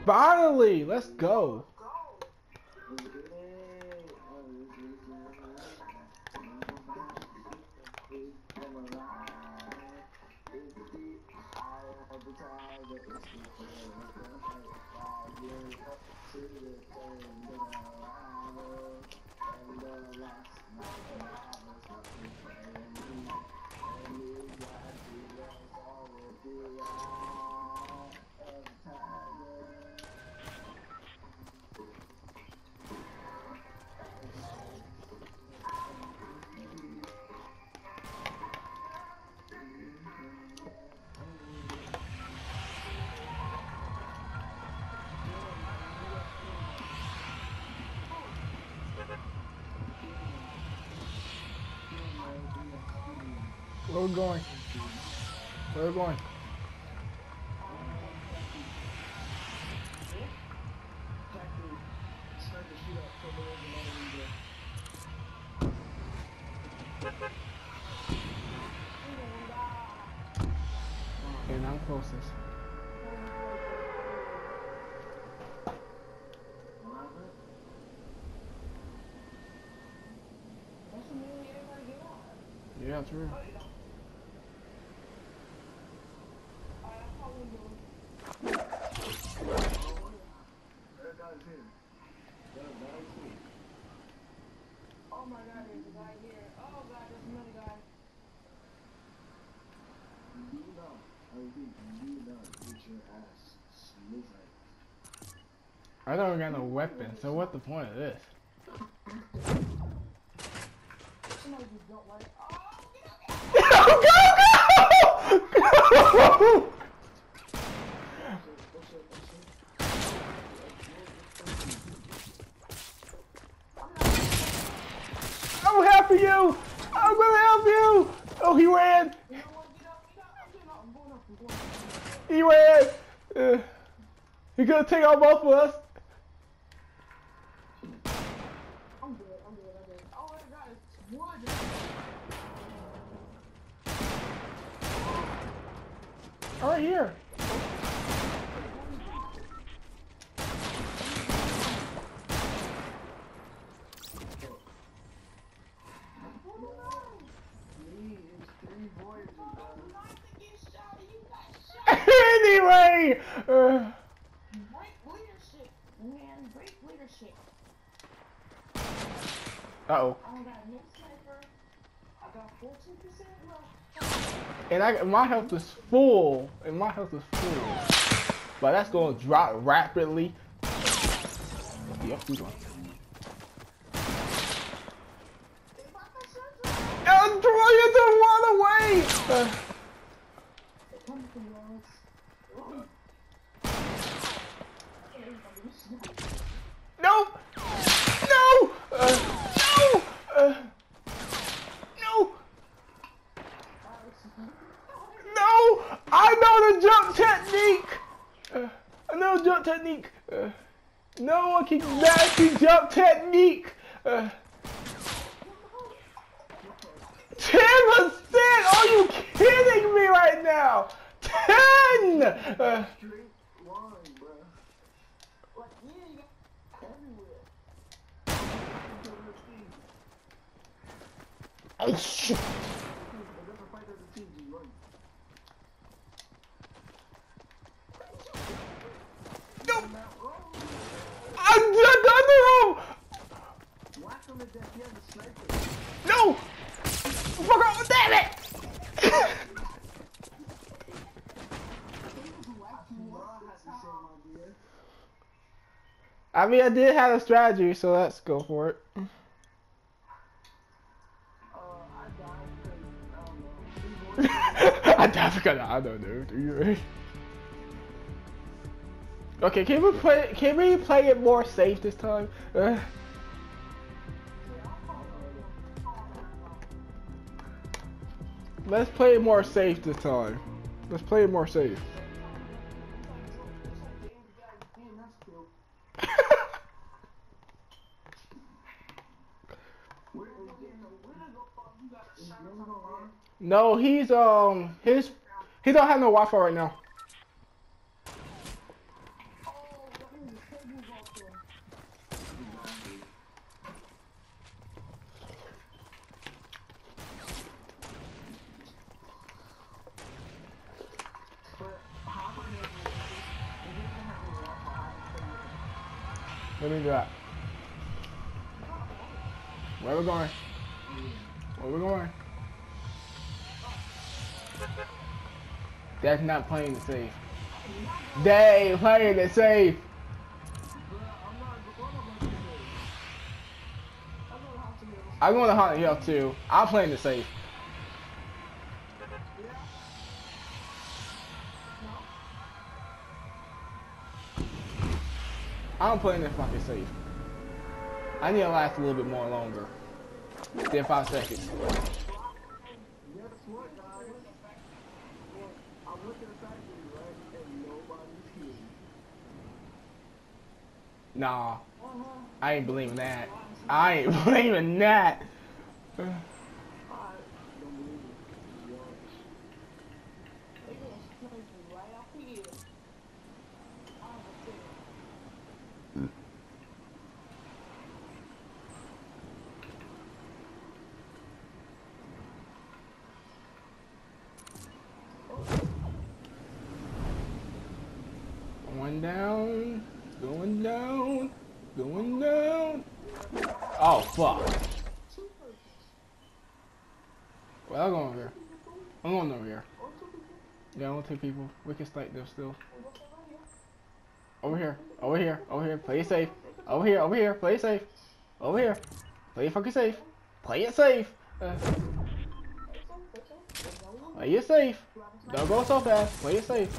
Finally, let's go. Where we going? Where we going? And I'm closest. Yeah, it's real. Oh my god, there's a guy here. Oh god, there's another guy. I don't got no weapon, so what's the point of this? Somebody just don't like. Go, go, go! Go! I'm helping you! I'm gonna help you! Oh, he ran! You know what? Get up, get up. I'm going up, I'm going up. He ran! He gonna take out both of us. I'm good, I'm good, I'm good. Oh my god, it's wood. Right here. Anyway! Break leadership, man. Break leadership. Uh-oh. I got no sniper. I got 14% left. And my health is full. And my health is full. But that's gonna drop rapidly. Yep, we going. I'm trying to run away! No! No! No! No! No! I know the jump technique! I know the jump technique. No one can match the jump technique! 10%! Are you kidding me right now? 10! Oh shit! No! I'm just under him! No! Fuck off! Damn it! I mean, I did have a strategy, so let's go for it. I died because I don't know. Okay, can we play? Can we play it more safe this time? Let's play it more safe this time. Let's play it more safe. No, he don't have no Wi-Fi right now. Let me drop. Where we going? Where we going? That's not playing it safe. They ain't playing it safe. I'm going to Haunted Hill too. I'm playing it safe. I'm playing it fucking safe. I need to last a little bit more longer than 5 seconds. Guess what, guys? I'm looking at factory, right? And nobody's here. Nah, I ain't believing that. I ain't believing that. I don't believe it. Yo. They gonna snipe you right out here. I don't know. Going down, going down, going down. Oh fuck. Well, I'm going over here. I'm going over here. Yeah, I want 2 people. We can snipe them still. Over here, over here, over here. Play it safe. Over here, over here. Play it safe. Over here. Play it fucking safe. Play it safe. Play it safe. Don't go so fast. Play it safe.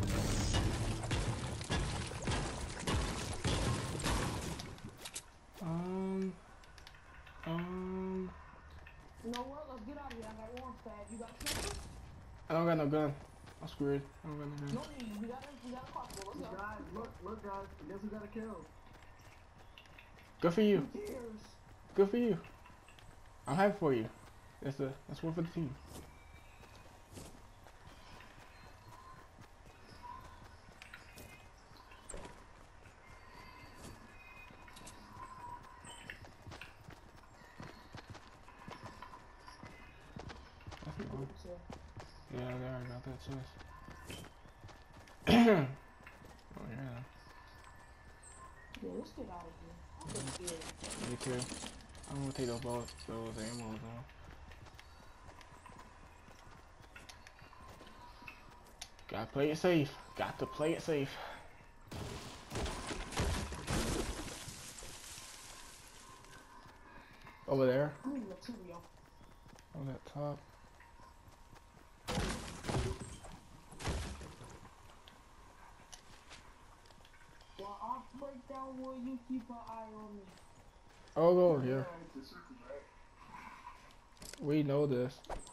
You know what? Let's get out of here. I got one pad. You got a sniper? I don't got no gun. I'm screwed. I don't got no gun. No, we got a crossbow. Let's go. Guys, look, guys. Guess who got a kill? Good for you. Who cares? Good for you. I'm happy for you. That's one for the team. Yeah, I already got that chest. Oh yeah. Yeah, let's get out of here. I'm scared. Me too. I'm gonna take those ammos on. Gotta play it safe. Got to play it safe. Over there. I need material. On that top. While I break down, will you keep an eye on me? I'll go over here. We know this.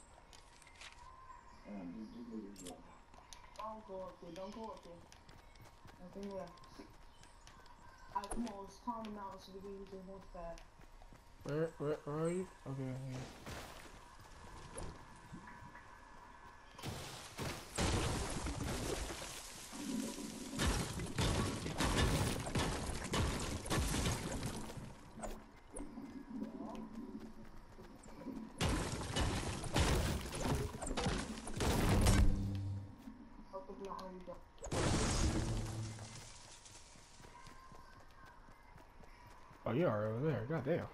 Don't go up there. Don't go up there. Nothing there. Alright, come on. Let's calm him out so we can use this one fast. Where are you? Okay, here. Oh, you are over there. Goddamn.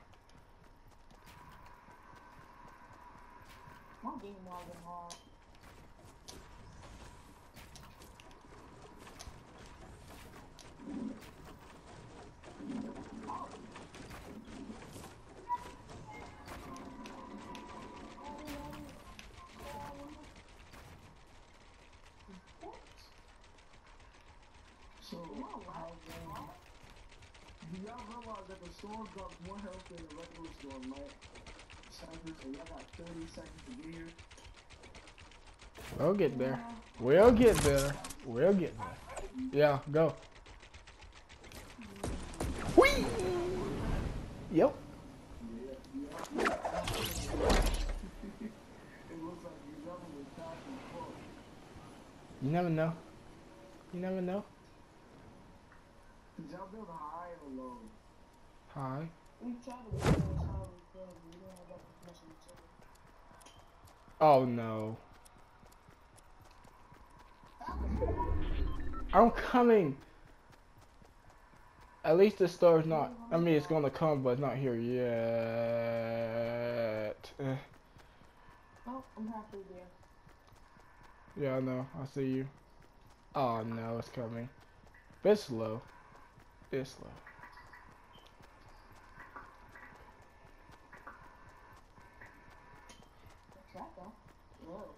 My game wasn't hard. So, do y'all realize that the storm drops more health than the regular storm, right? So y'all got 30 seconds to get here. We'll get there. We'll get there. We'll get there. Yeah, go. Whee! Yep. It looks like you never was passing before. You never know. You never know. Did y'all build high or low? Hi. We tried to build as high as we could, but we didn't have that much material. Oh no. I'm coming. At least the store's not. I mean, it's gonna come, but it's not here yet. Oh, I'm halfway there. Yeah, I know. I see you. Oh no, it's coming. But it's slow. It's slow. What's that though? Whoa.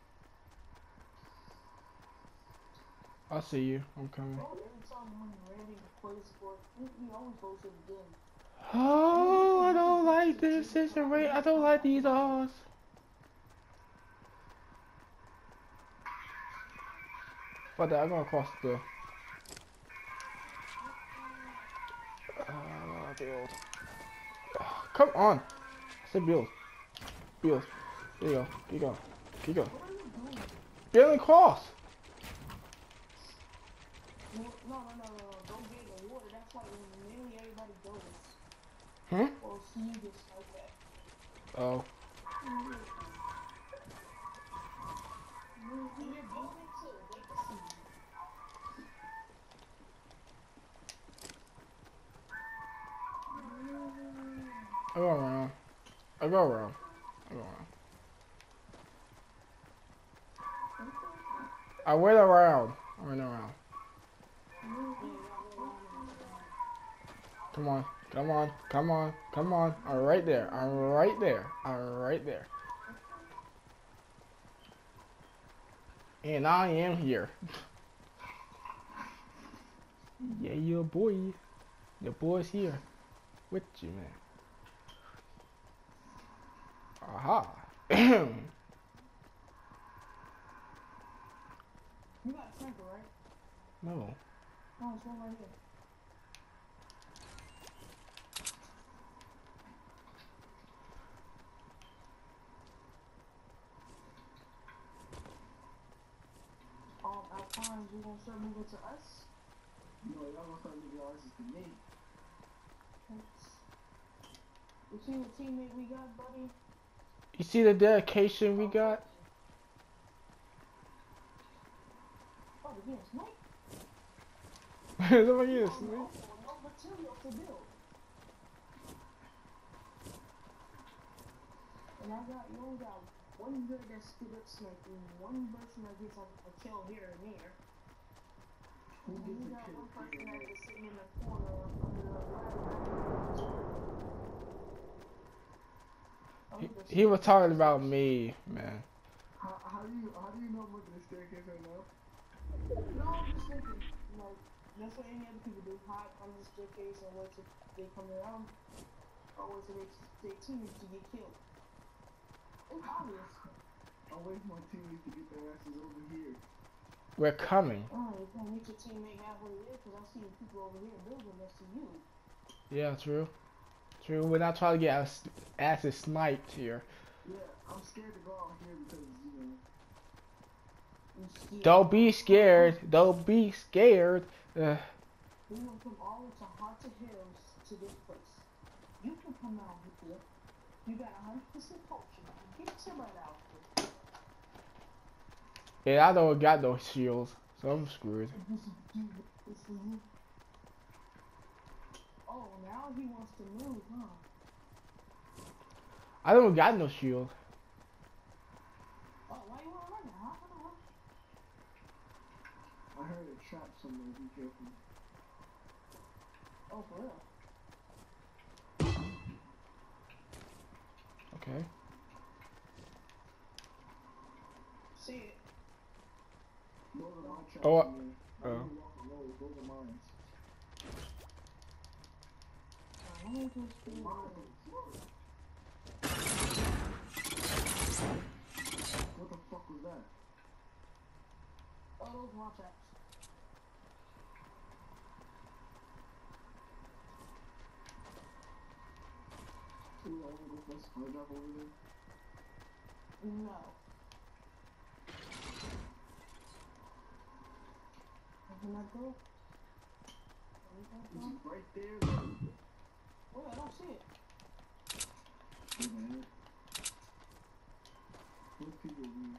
I see you. I'm coming. Oh, every time when you're ready to play sport, we always go to the gym. Oh, I don't like this situation. I don't like these odds. But I'm gonna cross the build. Come on. I said build. Build. There you go. Keep going. Keep going. What are you doing? Building cross. No. Don't get in the water. That's why nearly everybody goes. Hmm? Or see this like that. Oh. And you're doing it too. They can see you. I go around. I go around. I go around. I went around. I went around. Come on. Come on. Come on. Come on. I'm right there. I'm right there. I'm right there. And I am here. Yeah, your boy. Your boy's here. With you, man. Aha. You got a sniper, right? No. No, it's one right here. Alpine, you gonna start moving to us? No, y'all gonna start moving y'all asses to me. You see what teammate we got, buddy? You see the dedication we got? Oh, we're getting sniped? Somebody is. No material to build. And you only got one good that's good at sniping, one person that gets like a kill here and there. Who And gets you a got kill one person here? that's just sitting in the corner under the ladder. He was talking about me, man. How do you know I'm looking at the staircase right now? No, I'm just thinking, like, that's what any other people do. Hide under the staircase and wait till they come around. Or wait till they teammates to get killed. It's obvious. I'll wait for my teammates to get their asses over here. We're coming. Oh, you can't meet your teammate halfway there because I see people over here building next to you. Yeah, true. True. We're not trying to get our asses sniped here. Yeah, I'm scared to go out here because, you know. Don't be scared. Don't be scared. We went from all the way to Haunted Hills to this place. You can come out here. You got 100% culture. Get your butt out here. Yeah, I don't got no shields, so I'm screwed. This is you. Oh, now he wants to move, huh? I don't got no shield. Oh, why you want to run now? I heard a trap somewhere, be careful. Oh, for real? Okay. See it. Those are my traps. Oh, man. I don't walk on those. Those are mine. Let me just do What the fuck was that? Oh, those are my traps. Ooh, I wanna go for a spy drop over there. No. Can I go? Is it right there? Though? Oh, I don't see it. Hey, man. Those people, man.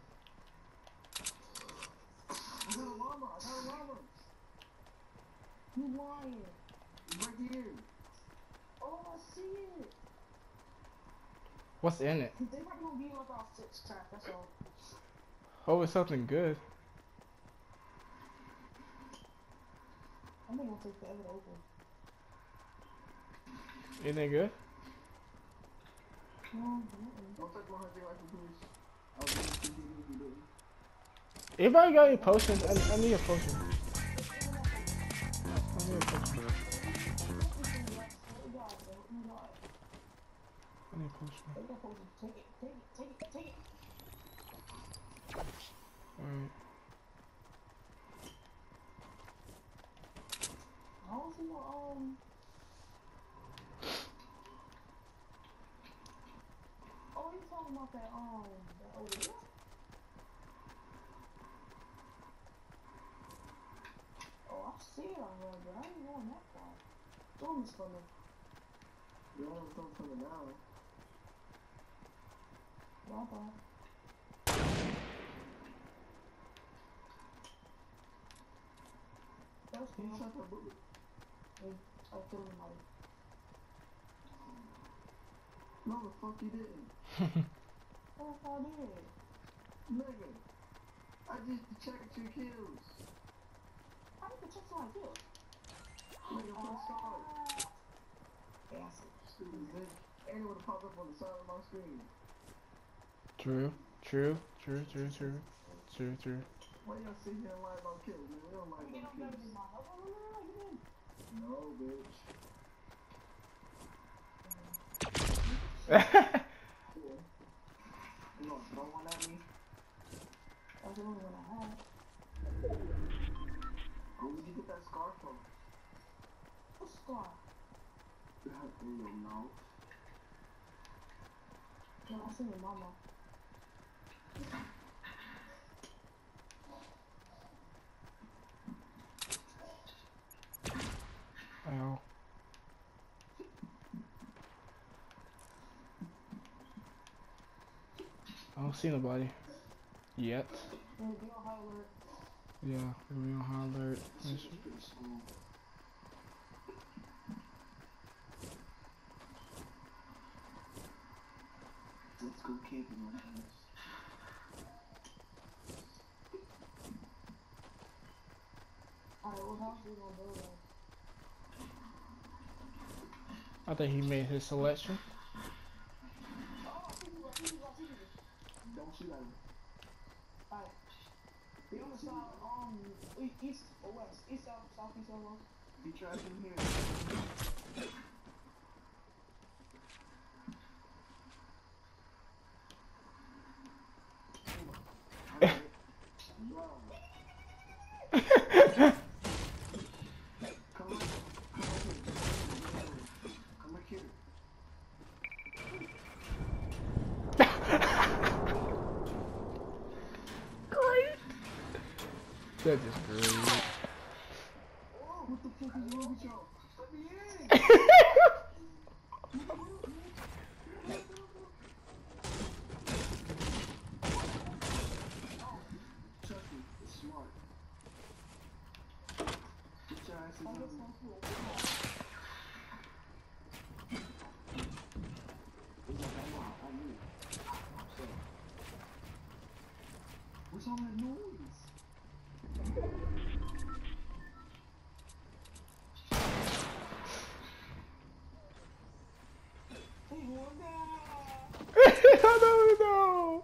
I got a llama. You lying. Right here. Oh, I see it. What's in it? They probably gonna be like our six trap, that's all. Oh, it's something good. I'm gonna take forever to open. Anything good? No, Don't take my hunting rifle, please. I was going to give you if you didn't. Anybody got any potions? I need a potion. I need a potion. I need a potion. Take it. Alright. I don't see no, oh, you talking about that, that over there? Oh, I see it already, but I ain't going that far. Storm is coming. You don't have something coming down. Bye-bye. That's Can you cool. shot that bullet? I'll kill somebody. No, the fuck you didn't. Oh, I did. Nigga. I just checked your kills. How did the check my kills? Nigga, press start. Bastard. Stupid bitch. And it would have popped up on the side of my screen. True. Why y'all sit here and lie about kills, man? We don't lie You about don't better kills. than my help. No, bitch. True. Yeah. You gonna throw one at me? That's the only one I have. Where did you get that scar from? What scar? You don't know. No, I seen your mama. Ow. I don't see nobody. Yet. And be on high alert. Yeah, we on high alert. Let's go camping on this. Alright, what house are we gonna build on? I think he made his selection. Oh, I see you. Don't shoot at him. Alright. Be on the side, east or west? East, south, southeast, or west? He trapped in here. Alright. Bro. Come on. Come here. Great. That is great. What the fuck is wrong with y'all? Let me in! Trust me, it's smart. Get your asses I on guess me. I'm cool. It's like, I'm out. I knew it. So, what's all that noise? Hey, one down. I don't know.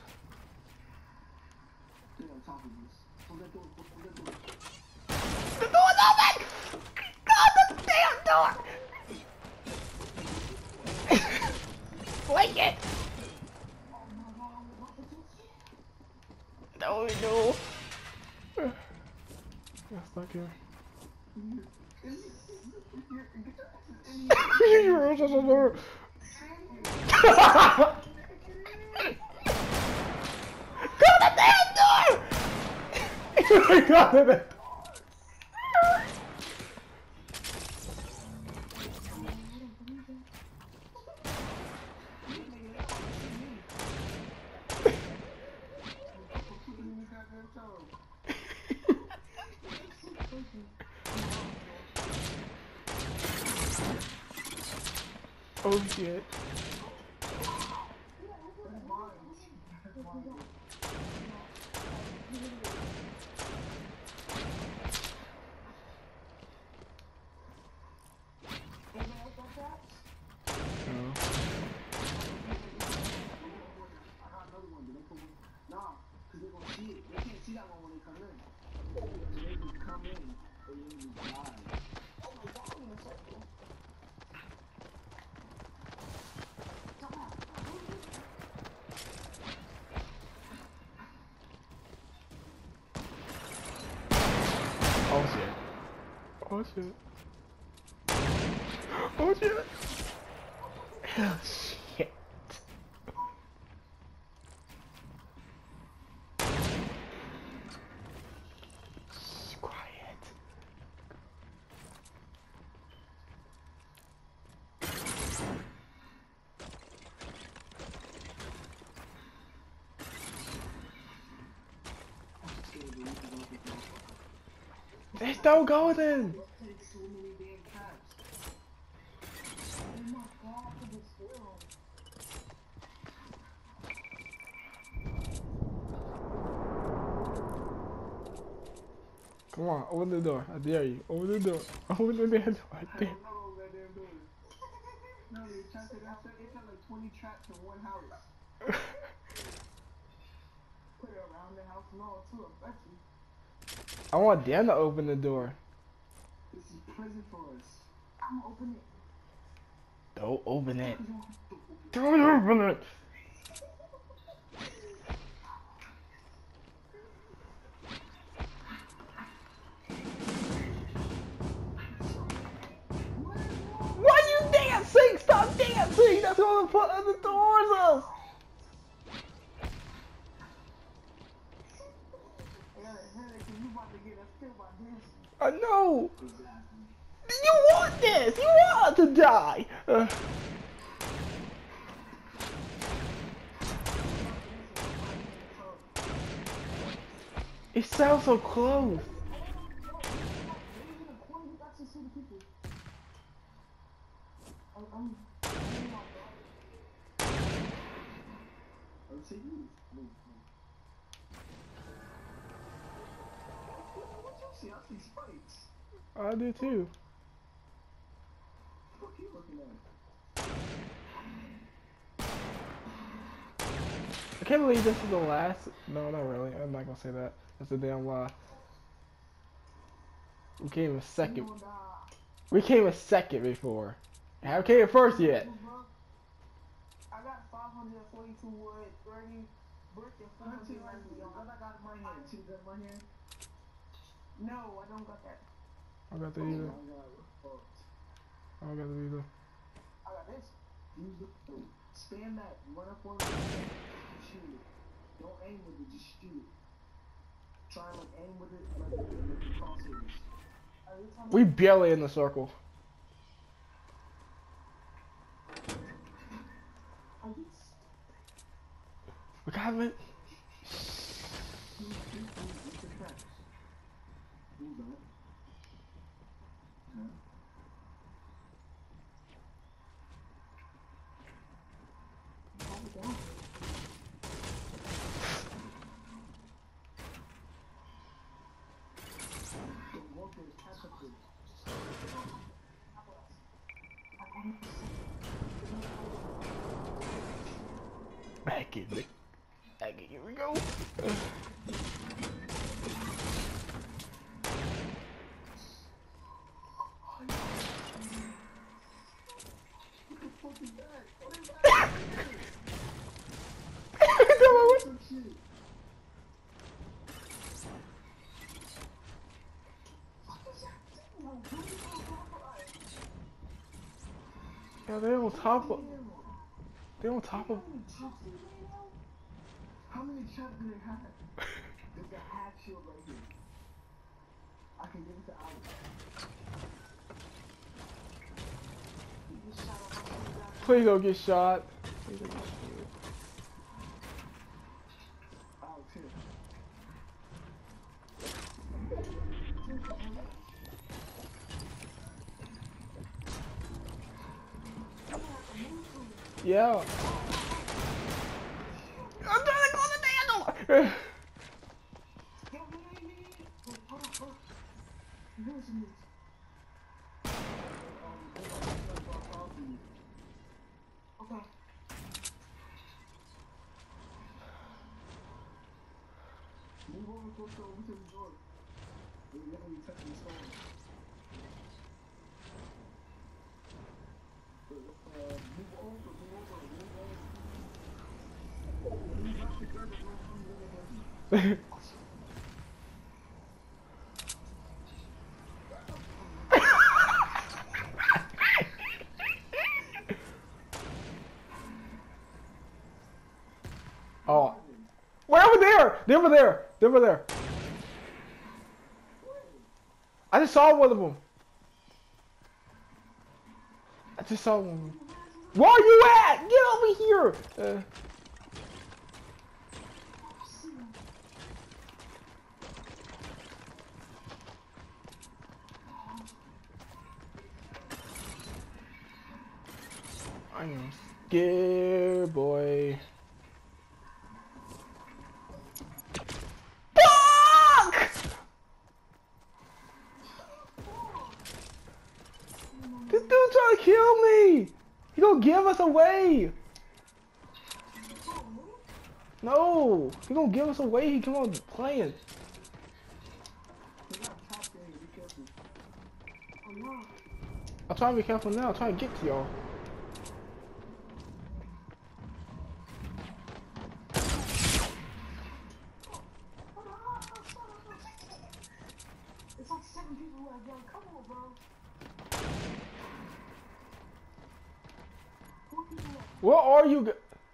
Get on top of this. Hold that door. Hold that door. The door's open! God, the damn door! Like it! Oh my god, I'm about to do shit. No, no. You're stuck here. You're just a door. Go to the damn door! Go to the Oh shit. No. Nah, because they're gonna see it. They can't see that one when they come in. So they just come in and then just die. Oh my god, I'm in a circle. Oh shit. Oh shit. Oh shit. Oh shit. Shh, quiet. They still golden. Take so many damn traps. Oh my god, for this film. Come on, open the door. I dare you. Open the door. Open the damn door. I dare. No, that damn door. No, they tried to, they tried like 20 traps in one house. Put it around the house and all too, I bet you. I want Dan to open the door. This is prison for us. I'm gonna open it. Don't open it. Don't open it. Why you dancing? Stop dancing! That's what the doors is! I got a headache and you about to get us killed by dancing. I know! You want this! You want to die! It sounds so close. See, I see spikes. I do too. What are you looking at? I can't believe this is the last. No, not really. I'm not gonna say that. That's a damn lie. We came a second. We came a second before. Haven't came first yet. I got 542 wood, 30 brick, and 490 What I got in my hand? See that in my hand? No, I don't got that. I got the either. Oh, I got the either. I got this. use the spam that. Run up on it. Shoot it. Don't aim with it. Just shoot it. Try and like aim with it like the crosshairs. We barely in the circle. We got it. Back in it. Back in, here we go. Yeah, they're on top of. They're on top of. How many shots do they have? There's a half shield right here. I can give it to Alex. Please don't get shot. Please don't get shot. Alex, here. Yeah. I'm trying to close the damn door. Okay. Move over closer over to the door. You're literally touching the stone. Move over. We got together, bro. I'm literally. Oh. We're over there! They're over there! They're over there. I just saw one of them. I just saw one of them. Where are you at? Get over here! I am scared, boy. This dude trying to kill me! He gonna give us away! No! He gonna give us away, he come on playing. I'm trying to be careful now, I'm trying to get to y'all. It's like 7 people who have done. Come on, bro. Where are you?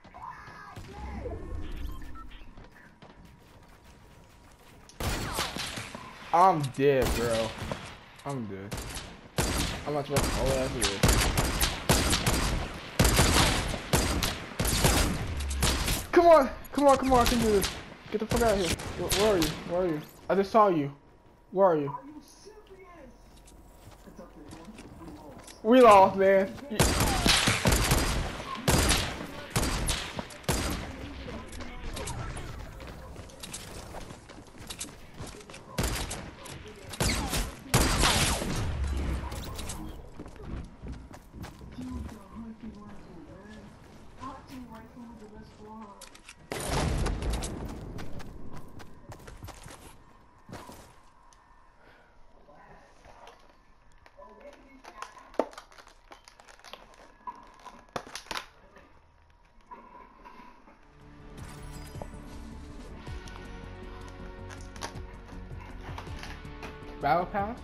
I'm dead, bro. I'm dead. I'm not supposed to hold that here. Come on, come on, come on, I can do this. Get the fuck out of here. Where are you? Where are you? I just saw you. Where are you? Are you serious? We lost, man. Battle Pass?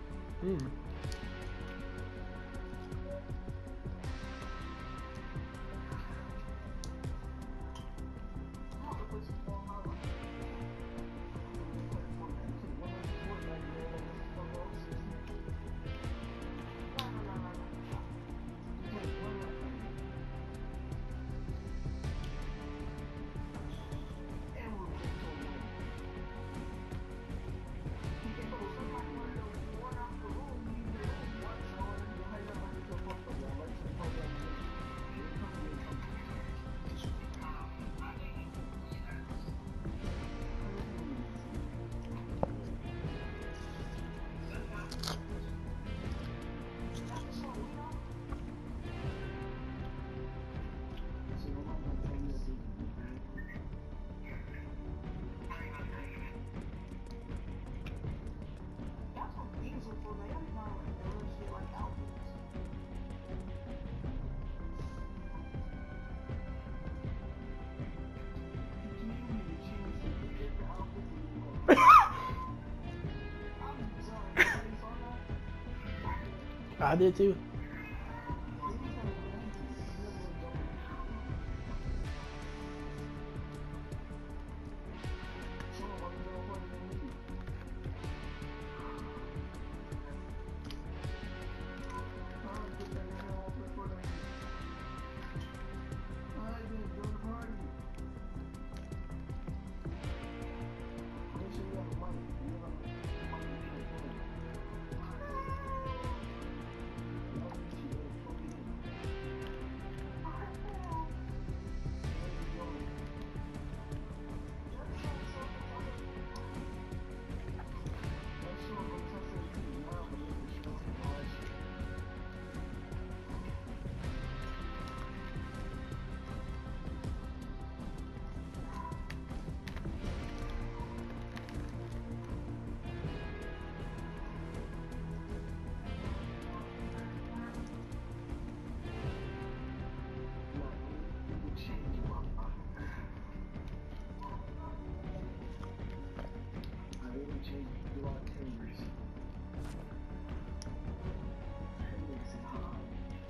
I did too.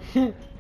Hmm.